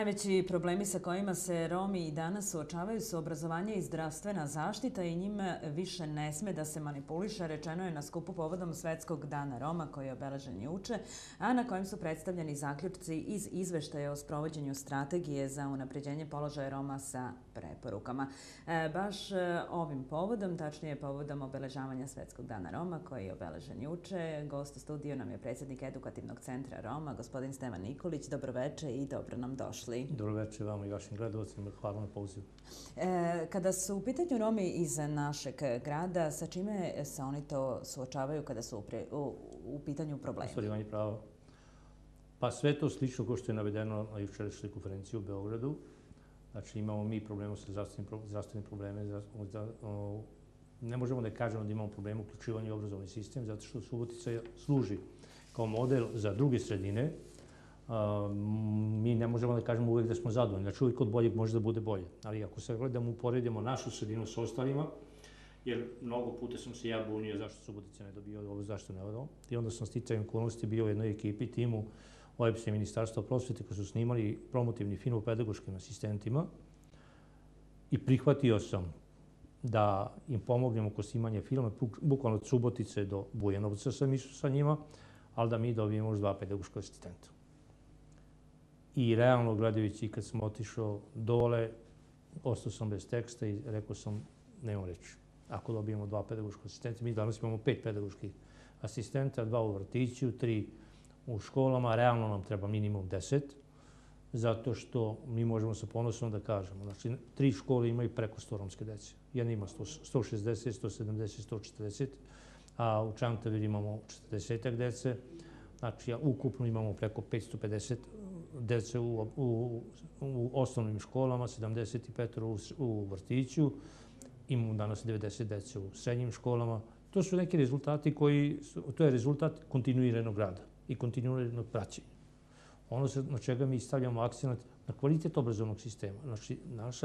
Najveći problemi sa kojima se Romi i danas suočavaju su obrazovanje i zdravstvena zaštita i njima više ne sme da se manipuliše, rečeno je na skupu povodom Svetskog dana Roma koji je obeležen juče, a na kojem su predstavljeni zaključci iz izveštaja o sprovođenju strategije za unapređenje položaja Roma sa preporukama. Baš ovim povodom, tačnije povodom obeležavanja Svetskog dana Roma koji je obeležen juče, gost u studiju nam je predsjednik Edukativnog centra Roma, gospodin Stevan Nikolić. Dobroveče i dobro nam došli. Dobroveče vama i vašim gledalcima. Hvala na pozivu. Kada su u pitanju Romi iz našeg grada, sa čime se oni to suočavaju kada su u pitanju problema? Ostvarivanje prava. Pa sve to slično kao što je navedeno na jučerašnjoj konferenciji u Beogradu. Znači imamo mi problema sa zdravstvenim problemima. Ne možemo da kažemo da imamo problema u uključivanju u obrazovni sistem, zato što Subotica služi kao model za druge sredine. Mi ne možemo da kažemo uvek da smo zadovoljni. Znači uvijek od boljeg može da bude bolje. Ali ako se gledamo, uporedimo našu sredinu s ostalima, jer mnogo puta sam se ja bunio zašto Subotica ne dobio ovo, zašto ne ovo. I onda sam sticajem okolnosti bio u jednoj ekipi, timu OEBS-a i Ministarstva prosvete koji su snimali promotivni film o pedagoškim asistentima i prihvatio sam da im pomognem oko snimanja filma, bukvalno od Subotice do Bujanovca sam išao sa njima, ali da mi dobijemo još 2 pedagoška asistenta. I realno gledajući, kad sam otišao dole, ostao sam bez teksta i rekao sam, nemam reći. Ako dobijemo 2 pedagoška asistenta, mi danas imamo 5 pedagoških asistenta, 2 u vrtiću, 3 u školama, realno nam treba minimum 10, zato što mi možemo sa ponosom da kažemo. Znači, 3 škole imaju preko 100 romske dece. Jedna ima 160, 170, 140, a u Čantaviru imamo 40 dece. Znači, ukupno imamo preko 550 dece u osnovnim školama, 75 u vrtiću, imamo danas 90 dece u srednjim školama. To su neki rezultati to je rezultat kontinuiranog rada i kontinuiranog praćenja. Ono na čega mi stavljamo akcent na kvalitet obrazovnog sistema. Znači, naša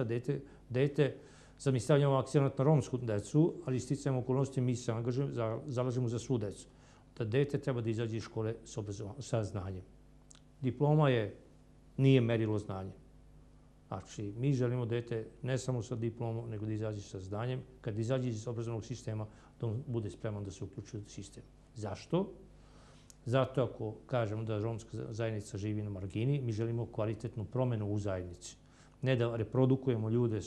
sad mi stavljamo akcent na romsku decu, ali sticajem okolnosti mi se zalažemo za svu decu. Da dete treba da izađe iz škole sa znanjem. Diploma nije merilo znanja. Znači, mi želimo dete ne samo sa diplomom, nego da izađe sa znanjem. Kad izađe iz obrazovnog sistema, da on bude spreman da se uključi u sistem. Zašto? Zato ako kažemo da romska zajednica živi na margini, mi želimo kvalitetnu promenu u zajednici. Ne da reprodukujemo ljude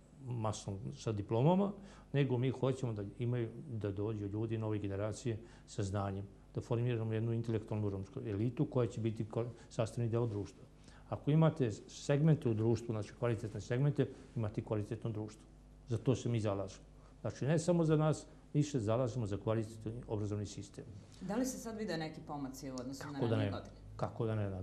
sa diplomama, nego mi hoćemo da dođu ljudi nove generacije sa znanjem, da formiramo jednu intelektualnu romsku elitu koja će biti sastavni deo društva. Ako imate segmente u društvu, znači kvalitetne segmente, imate kvalitetno društvo. Za to se mi zalažemo. Znači, ne samo za nas, više zalažemo za kvalitetni obrazovni sistem. Da li se sad vide neki pomaci u odnosu na ranije godine? Kako da ne.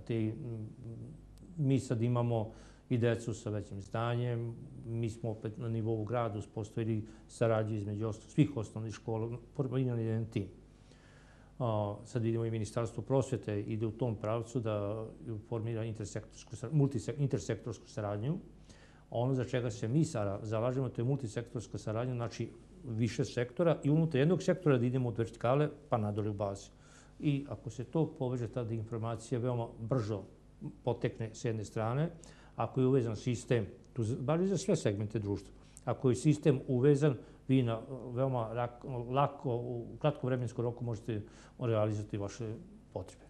Mi sad imamo i decu sa većim znanjem. Mi smo opet na nivou grada uspostavili saradnju između svih osnovnih škola, formirali jedan tim. Sad vidimo i Ministarstvo prosvete ide u tom pravcu da formira intersektorsku saradnju. Ono za čega se mi zalažemo, to je multisektorska saradnja, znači više sektora i unutar jednog sektora da idemo od vertikale pa nadole u bazi. I ako se to poveže, tada informacija veoma brzo potekne s jedne strane. Ako je uvezan sistem, bar i za sve segmente društva, ako je sistem uvezan, vi na veoma lako, u kratkom vremenskom roku možete realizati vaše potrebe.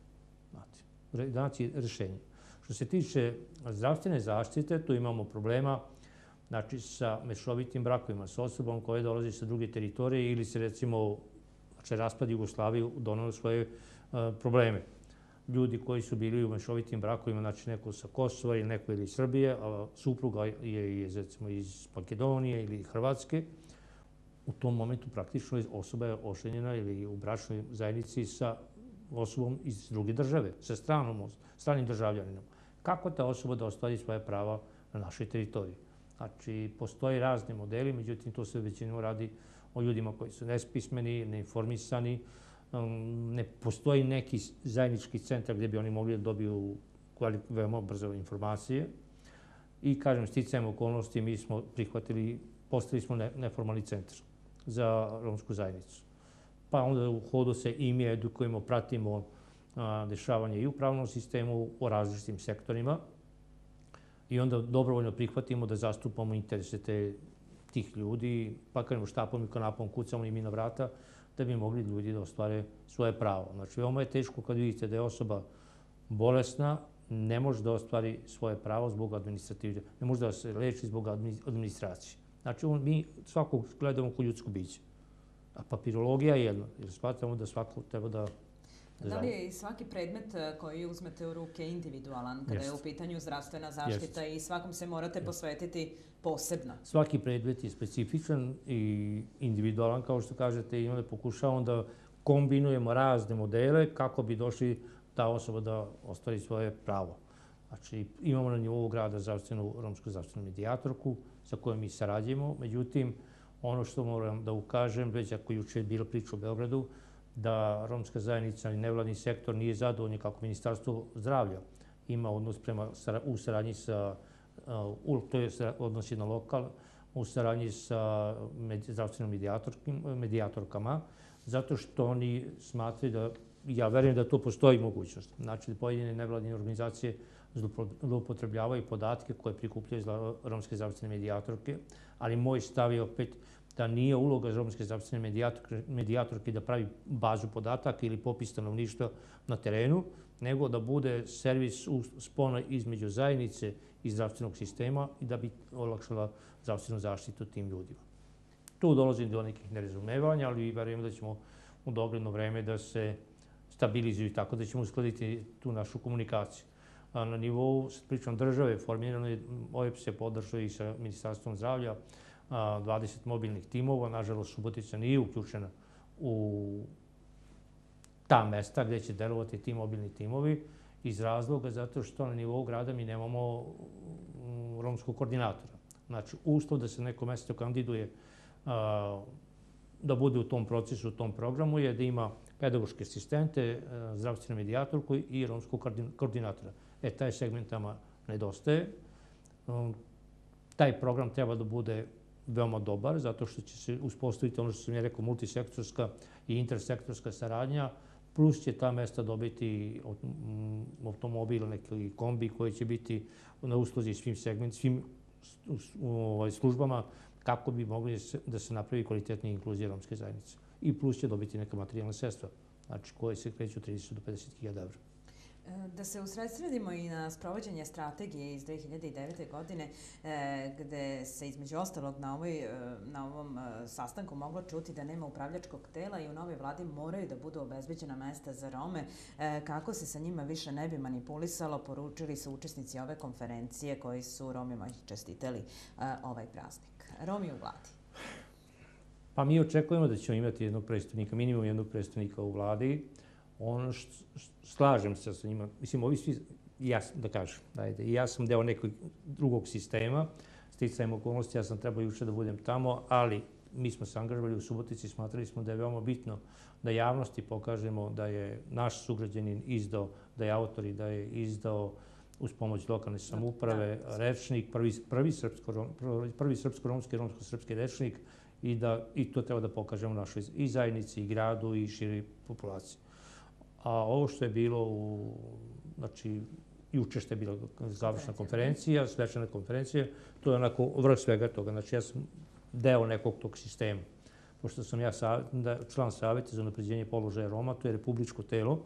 Znači, rešenje. Što se tiče zdravstvene zaštite, tu imamo problema sa mešovitim brakovima, sa osobom koje dolaze sa druge teritorije ili se, recimo, raspad Jugoslavije donelo svoje probleme. Ljudi koji su bili u mešovitim brakovima, znači neko sa Kosova ili neko iz Srbije, a supruga je, recimo, iz Makedonije ili Hrvatske, u tom momentu praktično osoba je oženjena ili u bračnoj zajednici sa osobom iz druge države, sa stranim državljaninom. Kako ta osoba da ostvari svoje prava na našoj teritoriji? Znači, postoje razni modeli, međutim, to se većinom radi o ljudima koji su nespismeni, neinformisani, ne postoji neki zajednički centar gdje bi oni mogli da dobiju veoma brzo informacije. I, kažem, sticajem okolnosti mi smo prihvatili, postavili smo neformalni centar za romsku zajednicu. Pa onda u hodu se i mi edukujemo, pratimo dešavanje i u pravnom sistemu, o različitim sektorima. i onda dobrovoljno prihvatimo da zastupamo interese tih ljudi, pa krenemo štapom i kanapom, kucamo im i na vrata, da bi mogli ljudi da ostvare svoje pravo. Znači, veoma je teško kad vidite da je osoba bolesna, ne može da ostvari svoje pravo zbog administrative, ne može da se leči zbog administracije. Znači, mi svakog gledamo kao ljudsko biće. A papirologija je jedno, jer shvatamo da svako treba da Da li je i svaki predmet koji uzmete u ruke individualan kada je u pitanju zdravstvena zaštita i svakom se morate posvetiti posebno? Svaki predmet je specifičan i individualan, kao što kažete, i onda pokušavamo da kombinujemo razne modele kako bi došli ta osoba da ostvari svoje pravo. Znači, imamo na nivou grada romsku zdravstvenu medijatorku sa kojom mi sarađujemo. Međutim, ono što moram da ukažem, već ako juče je bila priča u Beogradu, da romska zajednica i nevladni sektor nije zadovoljni kako Ministarstvo zdravlja ima odnos u saradnji sa, to je odnos na lokal, u saradnji sa zdravstvenim medijatorkama, zato što oni smatraju da, ja verujem da to postoji mogućnost. Znači, pojedine nevladine organizacije zloupotrebljavaju podatke koje prikupljaju romske zdravstvene medijatorke, ali moj stav je opet da nije uloga romske zdravstvene medijatorke da pravi bazu podataka ili popis stanovništva na terenu, nego da bude servis spona između zajednice i zdravstvenog sistema i da bi olakšala zdravstvenu zaštitu tim ljudima. Tu dolazi do nekih nerazumevanja, ali verujem da ćemo u dogledno vreme da se stabilizuju tako da ćemo uskladiti tu našu komunikaciju. Na nivou, pričam države, formirano je, OEBS je podržao i sa Ministarstvom zdravlja 20 mobilnih timova. Nažalost, Subotica nije uključena u ta mesta gdje će delovati ti mobilni timovi iz razloga zato što na nivou grada mi nemamo romskog koordinatora. Znači, uslov da se neko mesto kandiduje da bude u tom procesu, u tom programu je da ima pedagoške asistente, zdravstvenu medijatorku i romskog koordinatora. Taj segment tamo nedostaje. Taj program treba da bude veoma dobar, zato što će se uspostaviti ono što sam ja rekao, multisektorska i intersektorska saradnja, plus će ta mesta dobiti automobil, neki kombi koji će biti na usluzi svim službama kako bi mogli da se napravi kvalitetnija inkluzija romske zajednice. I plus će dobiti neka materijalna sredstva, znači koje se kreću 30 do 50.000 evra. Da se usredsredimo i na sprovođenje strategije iz 2009. godine, gde se između ostalog na ovom sastanku moglo čuti da nema upravljačkog tela i u novoj vladi moraju da budu obezbeđena mesta za Rome. Kako se sa njima više ne bi manipulisalo, poručili su učesnici ove konferencije koji su Romima čestitali ovaj praznik. Romi u vladi. Pa mi očekujemo da ćemo imati jednog predstavnika, minimum jednog predstavnika u vladi. Ono što slažem se sa njima, mislim, ovi svi, da kažem, i ja sam deo nekog drugog sistema, sticajem okolnosti, ja sam trebao juče da budem tamo, ali mi smo se angažovali u Subotici, smatrali smo da je veoma bitno da javnosti pokažemo da je naš sugrađanin izdao, da je autor i da je izdao uz pomoć lokalne samouprave rečnik, prvi srpsko-romski i romsko-srpski rečnik i to treba da pokažemo našoj i zajednici, i gradu, i široj populaciji. A ovo što je bilo, znači, juče što je bila završna konferencija, svečana konferencija, to je onako vrh svega toga. Znači, ja sam deo nekog tog sistema. Pošto sam ja član savjeta za unapređenje položaja Roma, to je republičko telo.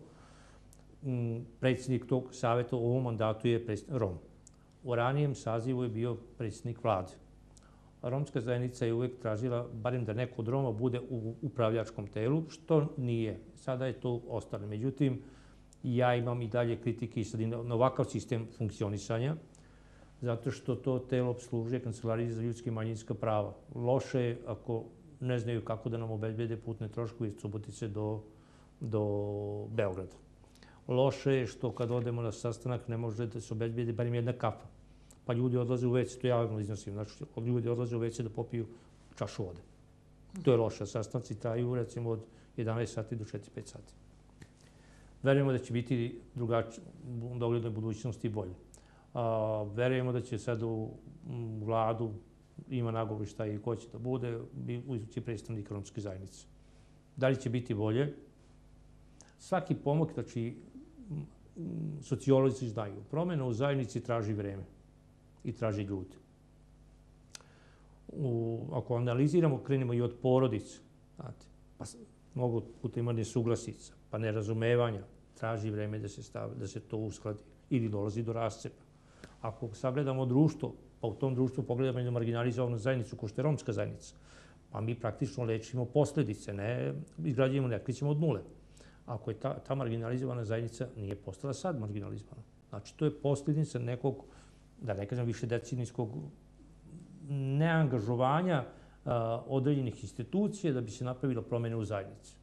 Predsjednik tog savjeta u ovom mandatu je Rom. U ranijem sazivu je bio predsjednik vlade. Romska zajednica je uvijek tražila, barem da neko od Roma bude u upravljačkom telu, što nije. Sada je to ostalo. Međutim, ja imam i dalje kritike i na ovakav sistem funkcionisanja, zato što to telo obslužuje Kancelariju za ljudska i manjinska prava. Loše je ako ne znaju kako da nam obezbede putne troškove iz Subotice do Beograda. Loše je što kad odemo na sastanak ne može da se obezbede barem jedna kafa. Pa ljudi odlaze u WC, to javno iznosim, znači ljudi odlaze u WC da popiju čašu vode. To je loše. Sastanci traju recimo od 11 sati do 4-5 sati. Verujemo da će biti drugačije, u doglednoj budućnosti bolje. Verujemo da će sad u vladu, ima nagovor šta i ko će da bude, ući predstavnik romske zajednice. Da li će biti bolje? Svaki pomak, znači, sociolozi znaju, promjena u zajednici traži vreme. i traži ljude. Ako analiziramo, krenemo i od porodice, znate, pa mnogo puta ima nesuglasica, pa nerazumevanja, traži vreme da se to uskladi ili dolazi do rascepa. Ako sagledamo društvo, pa u tom društvu pogledamo jednu marginalizovanu zajednicu, ko što je romska zajednica, pa mi praktično lečimo posljedice, ne izgrađujemo, ne krećemo od nule. Ako je ta marginalizovana zajednica nije postala sad marginalizovana. Znači, to je posljedica nekog, da ne kažem više decenijskog neangažovanja određenih institucija da bi se napravilo promjene u zajednici.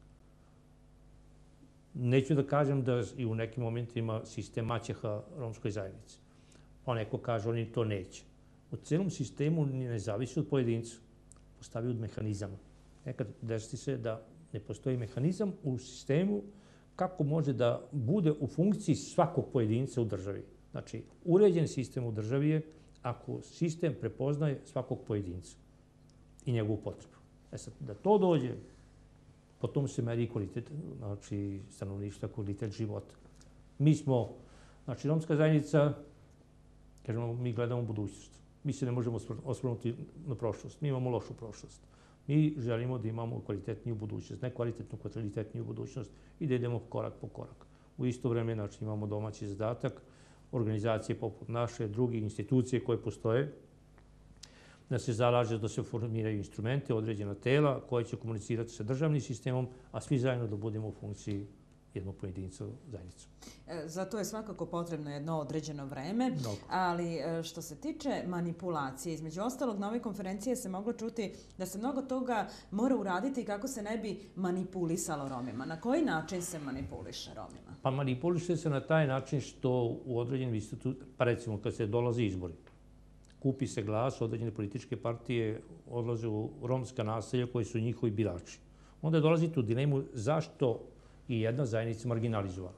Neću da kažem da i u nekim momentima sistem maćeha romskoj zajednici. Pa neko kaže, oni to neće. U celom sistemu ne zavisi od pojedinca, postavi od mehanizama. Nekad desi se da ne postoji mehanizam u sistemu kako može da bude u funkciji svakog pojedinca u državi. Znači, uređen sistem u državi je ako sistem prepoznaje svakog pojedinca i njegovu potrebu. Sad, da to dođe, potom se meri kvalitet, znači stanovništva, kvalitet života. Mi smo, znači romska zajednica, kažemo, mi gledamo budućnost. Mi se ne možemo osvrnuti na prošlost. Mi imamo lošu prošlost. Mi želimo da imamo kvalitetniju budućnost, ne kvalitetnu, kvalitetniju budućnost i da idemo korak po korak. U isto vreme, znači, imamo domaći zadatak, organizacije poput naše, druge institucije koje postoje, da se zalaže da se formiraju instrumente, određena tela koje će komunicirati sa državnim sistemom, a svi zajedno da budemo u funkciji jednog pojedinca zajednicu. Zato je svakako potrebno jedno određeno vreme, ali što se tiče manipulacije, između ostalog na ovoj konferenciji se moglo čuti da se mnogo toga mora uraditi kako se ne bi manipulisalo Romima. Na koji način se manipuliše Romima? Pa manipuliše se na taj način što u određenim institucijama, pa recimo kad se dolazi izbori, kupi se glas, određene političke partije odlaze u romska naselja koji su njihovi birači. Onda dolazite u dilemu zašto i jedna zajednica marginalizovana.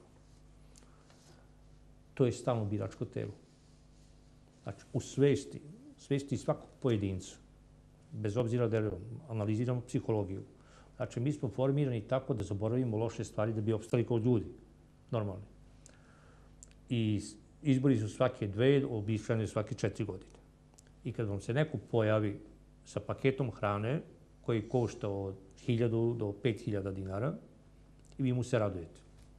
To je stalno biračko telo. Znači, u svesti svakog pojedinca, bez obzira da analiziramo psihologiju. Znači, mi smo formirani tako da zaboravimo loše stvari da bi opstali kao ljudi, normalni. I izbori su svake 2, običajno svake 4 godine. I kad vam se neko pojavi sa paketom hrane koji košta od 1000 do 5000 dinara, i vi mu se radujete.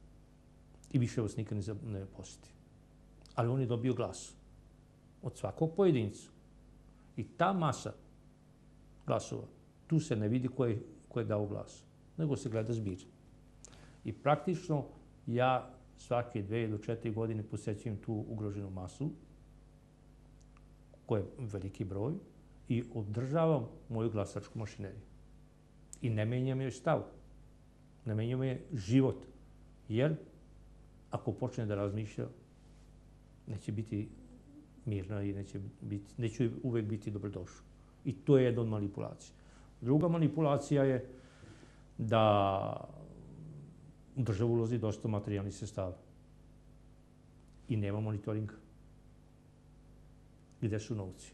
I više vas nikad ne posjeti. Ali on je dobio glas od svakog pojedinca. I ta masa glasova, tu se ne vidi ko je dao glas, nego se gleda zbir. I praktično ja svake 2 do 4 godine posećujem tu ugroženu masu, koja je veliki broj, i održavam moju glasačku mašineriju. I ne menjam joj stav. Ne menjamo je život, jer ako počne da razmišlja, neće biti mirna i neće uvek biti dobrodošla. I to je jedna od manipulacija. Druga manipulacija je da u državu ulazi dosta materijalnih sredstava i nema monitoringa. Gde su novci?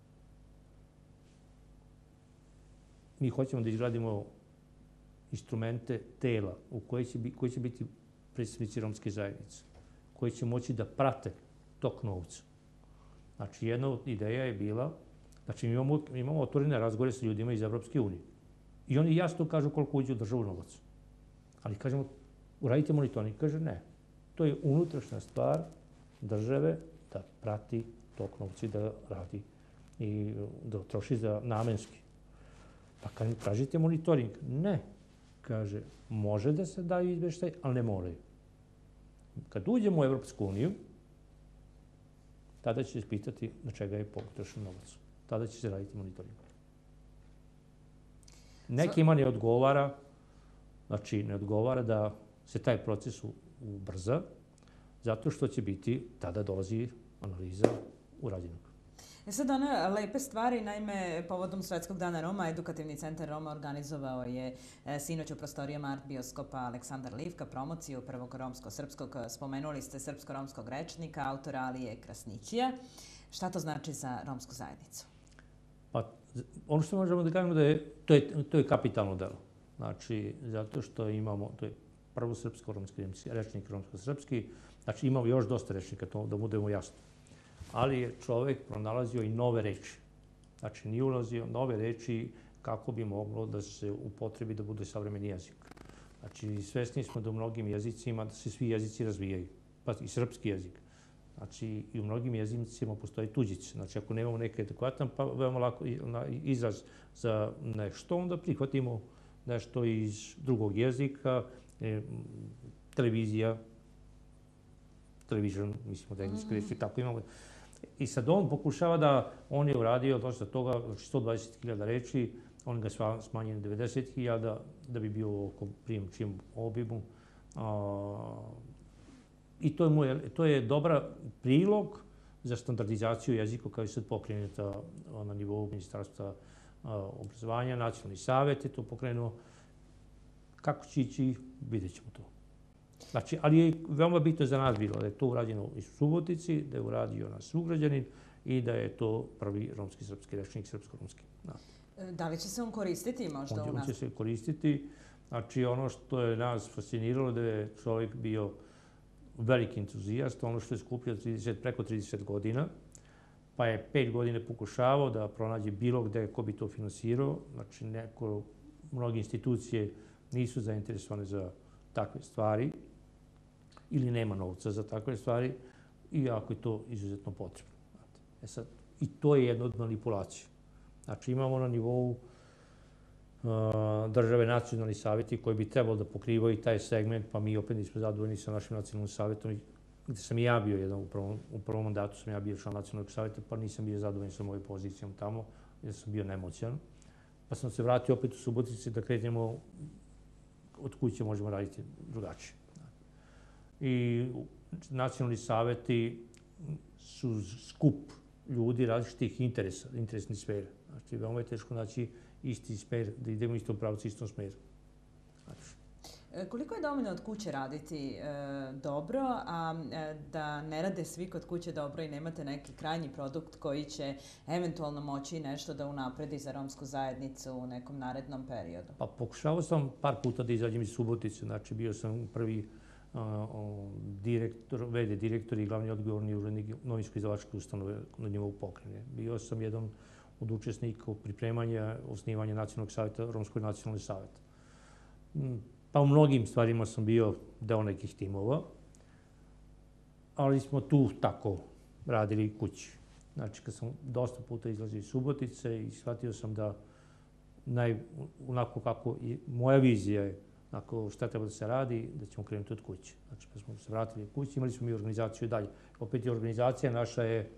Mi hoćemo da izgradimo instrumente tela u koji će biti predstavnici romske zajednice, koji će moći da prate tok novca. Znači, jedna od ideja je bila, znači, mi imamo otvorene razgovore sa ljudima iz Evropske unije. I oni jasno kažu koliko uđe u državu novac. Ali kažemo, uradite monitoring. Kaže, ne. To je unutrašnja stvar države da prati tok novca i da radi i da troši za namenski. Pa kad mi tražite monitoring, ne. Kaže, može da se daju izveštaj, ali ne moraju. Kad uđemo u Evropsku uniju, tada će se pitati na čega je potrošen novac. Tada će se raditi monitoring. Nekima ne odgovara, znači ne odgovara da se taj proces ubrza, zato što će biti, tada dolazi analiza urađenog. Sad one lepe stvari, naime, povodom Svetskog dana Roma, Edukativni centar Roma organizovao je sinoć u prostorijama Art bioskopa Aleksandar Livka promociju prvog romsko-srpskog, spomenuli ste srpsko-romskog rečnika, autora Alije Krasnićija. Šta to znači za romsku zajednicu? Pa, ono što možemo da kažemo da je, to je kapitalno delo. Znači, zato što imamo, to je prvo srpsko-romski rečnik, romsko-srpski, znači imamo još dosta rečnika, to da budemo jasni. ali je čovek pronalazio i nove reči. Znači, nije ulazio nove reči kako bi moglo da se upotrebi da bude savremeni jezik. Znači, svesni smo da u mnogim jezicima, da se svi jezici razvijaju, pa i srpski jezik. Znači, i u mnogim jezicima postoji tuđice. Znači, ako nemamo neki adekvatan, pa veoma lako izraz za nešto, onda prihvatimo nešto iz drugog jezika, televizija, television, mislimo da je engleski reč, tako imamo. I sad on pokušava da, on je uradio dosta toga, znači 120.000 reči, on ga smanjio na 90.000 da bi bio oko čim obimu. I to je dobra prilog za standardizaciju jezika kao je sad pokrenuta na nivou Ministarstva obrazovanja, Nacionalni savet je to pokrenuo. Kako će ići, vidjet ćemo to. Znači, ali je veoma bitno za nas bilo da je to urađeno u Subotici, da je uradio naš sugrađanin i da je to prvi romski srpski rečnik, srpsko-romski. Da li će se on koristiti možda u nas? On će se koristiti. Znači, ono što je nas fasciniralo da je čovjek bio veliki entuzijast, ono što je skupio preko 30 godina, pa je 5 godine pokušavao da pronađe bilo gde ko bi to finansirao. Znači, mnoge institucije nisu zainteresovane za takve stvari ili nema novca za takve stvari, iako je to izuzetno potrebno. Sad, i to je jedna od manipulacija. Znači, imamo na nivou države nacionalni savjeti koji bi trebalo da pokrivaju taj segment, pa mi opet nismo zadovoljni sa našim nacionalnim savjetom, gde sam i ja bio jedan, u prvom mandatu sam ja bio član nacionalnog savjeta, pa nisam bio zadovoljan sa mojoj pozicijom tamo, jer sam bio nemoćan. Pa sam se vratio opet u Subotici da krenemo od kuće možemo raditi drugačije. I nacionalni savjeti su skup ljudi različitih interesnih sfera. Znači, veoma je teško naći isti smer, da idemo istom pravcu, istom smeru. Koliko je dovoljno od kuće raditi dobro, a da ne rade svi kod kuće dobro i nemate neki krajnji produkt koji će eventualno moći nešto da unapredi za romsku zajednicu u nekom narednom periodu? Pa pokušavao sam par puta da izađem iz Subotice, znači bio sam prvi VD direktor i glavni odgovorni urednik novinsko-izdavačke ustanove na nivou pokrajine. Bio sam jedan od učesnika pripremanja, osnivanja Nacionalnog savjeta, Romskog nacionalnog savjeta. Pa u mnogim stvarima sam bio deo nekih timova, ali smo tu tako radili kući. Znači, kad sam dosta puta izlazio iz Subotice i shvatio sam da onako kako moja vizija je, onako šta treba da se radi, da ćemo krenuti od kuće. Znači, pa smo se vratili od kuće, imali smo mi organizaciju dalje. Opet je organizacija naša je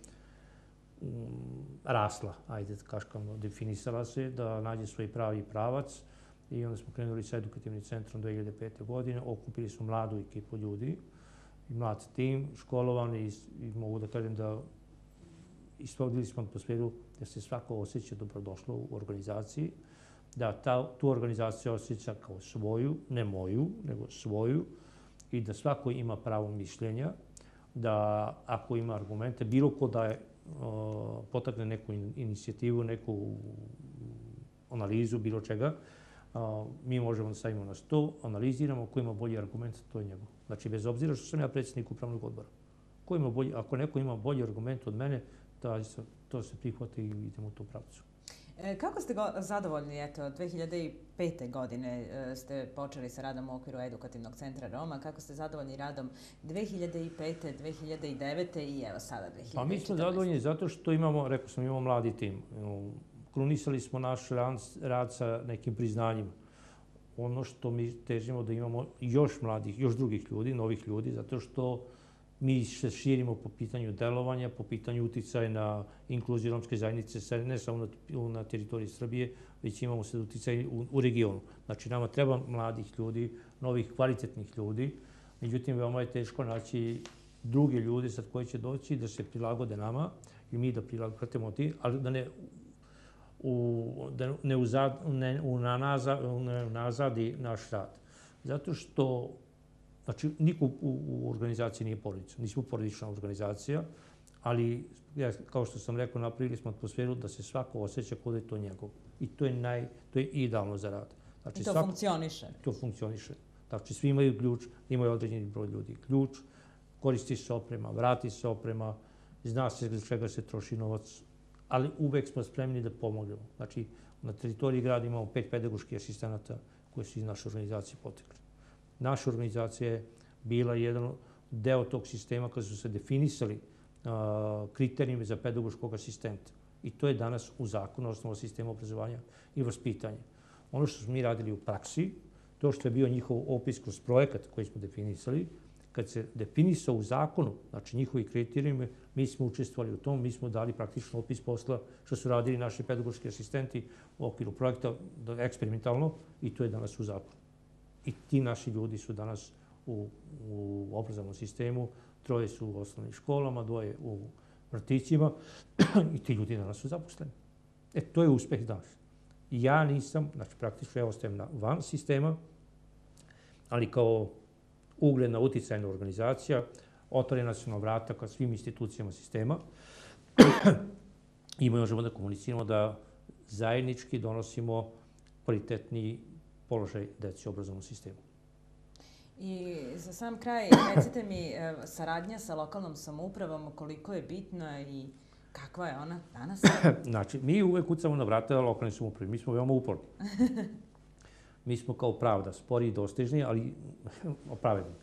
rasla, ajde da kažemo, definisala se da nađe svoj pravi pravac i onda smo krenuli sa edukativnim centrom 2005. godine, okupili smo mladu ekipu ljudi, mlad tim, školovani i mogu da kažem da istvorili smo atmosferu da se svako osjeća dobrodošlo u organizaciji, da tu organizaciju osjeća kao svoju, ne moju, nego svoju i da svako ima pravo mišljenja, da ako ima argumente, bilo ko da je potakne neku inicijativu, neku analizu, bilo čega, mi možemo da stavimo na sto, analiziramo, ko ima bolji argument, to je njegov. Znači, bez obzira što sam ja predsjednik upravnog odbora. Ako neko ima bolji argument od mene, to se prihvati i idemo u tu pravcu. Kako ste zadovoljni, eto, 2005. godine ste počeli sa radom u okviru Edukativnog centra Roma, kako ste zadovoljni radom 2005. 2009. i evo sada 2014. Pa mi smo zadovoljni zato što imamo, rekao sam, imamo mladi tim. Krunisali smo naš rad sa nekim priznanjima. Ono što mi težimo da imamo još mladih, još drugih ljudi, novih ljudi, zato što mi se širimo po pitanju delovanja, po pitanju uticaja na inkluziju romske zajednice, ne samo na teritoriji Srbije, već imamo se uticaj u regionu. Znači, nama treba mladih ljudi, novih kvalitetnih ljudi, međutim, veoma je teško naći druge ljude sad koji će doći da se prilagode nama i mi da prilagodimo ti, ali da ne unazadi naš rad. Zato što, znači, niko u organizaciji nije porodica. Nismo porodična organizacija, ali, kao što sam rekao, napravili smo atmosferu da se svako osjeća kod je to njegov. I to je idealno za rad. I to funkcioniše. To funkcioniše. Znači, svi imaju ključ, imaju određeni broj ljudi ključ, koristi se oprema, vrati se oprema zna se za čega se troši novac, ali uvek smo spremni da pomognemo. Znači, na teritoriji grada imamo 5 pedagoških asistenata koji su iz naše organizacije potekli. Naša organizacija je bila jedan deo tog sistema kada su se definisali kriterijumi za pedagoškog asistenta. I to je danas u zakonu osnova sistema obrazovanja i vaspitanja. Ono što smo mi radili u praksi, to što je bio njihov opis kroz projekat koji smo definisali, kad se definisao u zakonu, znači njihovi kriterijumi, mi smo učestvovali u tom, mi smo dali praktično opis posla što su radili naši pedagoški asistenti u okviru projekta eksperimentalno i to je danas u zakonu. I ti naši ljudi su danas u obrazovnom sistemu, 3 su u osnovnim školama, 2 u vrtićima i ti ljudi danas su zaposleni. To je uspeh danas. Ja nisam, znači praktično ja ostajem van sistema, ali kao ugledna uticajna organizacija, otvorena su nam vrata ka svim institucijama sistema i možemo da komuniciramo da zajednički donosimo kvalitetniji položaj dece u obrazovnom sistemu. I za sam kraj, recite mi, saradnja sa lokalnom samoupravom, koliko je bitna i kakva je ona danas? Znači, mi uvek kucamo na vrata lokalne samouprave. Mi smo veoma uporni. Mi smo kao pravda, spori i dostižni, ali pravedni.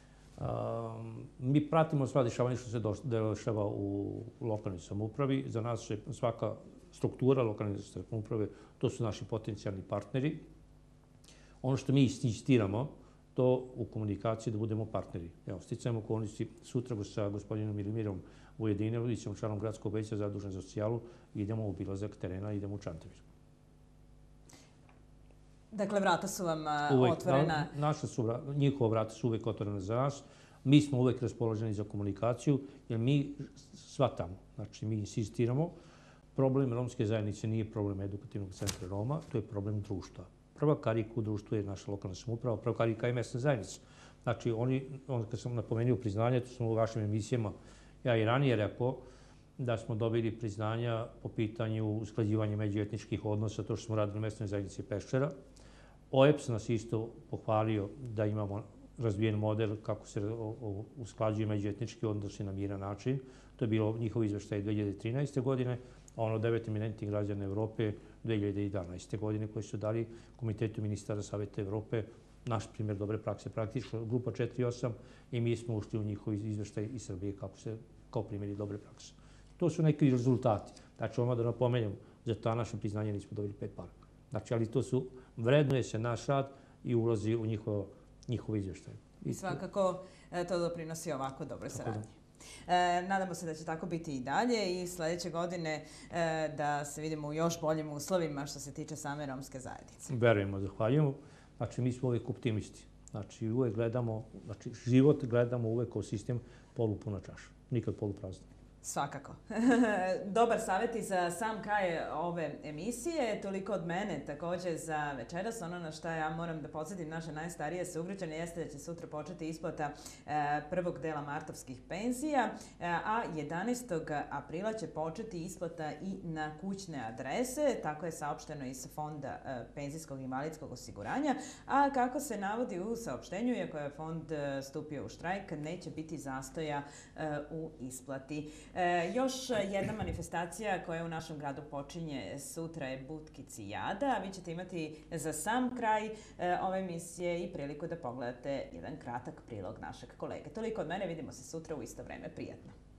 Mi pratimo sva dešavanja što se dešava u lokalnoj samoupravi. Za nas je svaka struktura lokalne samouprave, to su naši potencijalni partneri. Ono što mi insistiramo, to u komunikaciji da budemo partneri. Evo, sticajem okolnosti, sutra sa gospodinom Milimirom Ujedinjevićem, članom gradskog veća zadužen za socijalu, idemo u obilazak terena, idemo u Čantavir. Dakle, vrata su vam otvorena? Njihova vrata su uvek otvorena za nas. Mi smo uvek raspoloženi za komunikaciju, jer mi shvatamo, znači mi insistiramo, problem romske zajednice nije problem edukativnog centra Roma, to je problem društva. Prva karika u društvu je naša lokalna samouprava, prva karika je mesna zajednica. Znači, kad sam napomenuo priznanje, to smo u vašim emisijama, ja i ranije rekao, da smo dobili priznanja po pitanju usklađivanja međuetničkih odnosa, to što smo radili u mesnoj zajednici Peščara. OEBS nas isto pohvalio da imamo razvijen model kako se usklađuju međuetnički odnosi na miran način. To je bilo njihov izveštaj 2013. godine, a ono 9 eminentnih građana Evrope 2011. godine koji su dali Komitetu ministara Saveta Evrope naš primjer dobre prakse, praktično grupa 4.8 i mi smo ušli u njihov izveštaj iz Srbije kako se kao primjeri dobre prakse. To su neki rezultati. Znači, odmah da napomenemo, za ta naše priznanje nismo dobili 5 para. Znači, ali to su, vrednuje se naš rad i ulazi u njihov izveštaj. I svakako to doprinosi ovako dobroj saradnji. Nadamo se da će tako biti i dalje i sledeće godine da se vidimo u još boljim uslovima što se tiče same romske zajednice. Verujemo, zahvaljujemo. Znači, mi smo uvek optimisti. Znači, uvek gledamo, znači, život gledamo uvek kao sistem polupuna čaša, nikad poluprazna. Svakako. Dobar savjet i za sam kraj ove emisije. Toliko od mene također za večeras. Ono na što ja moram da podsjetim naše najstarije sugrađane jeste da će sutra početi isplata prvog dela martovskih penzija, a 11. aprila će početi isplata i na kućne adrese. Tako je saopšteno iz Fonda penzijskog i invalidskog osiguranja. A kako se navodi u saopštenju, iako je fond stupio u štrajk, neće biti zastoja u isplati. Još jedna manifestacija koja u našem gradu počinje sutra je Butkici Jada. Vi ćete imati za sam kraj ove emisije i priliku da pogledate jedan kratak prilog našeg kolege. Toliko od mene, vidimo se sutra u isto vreme. Prijatno.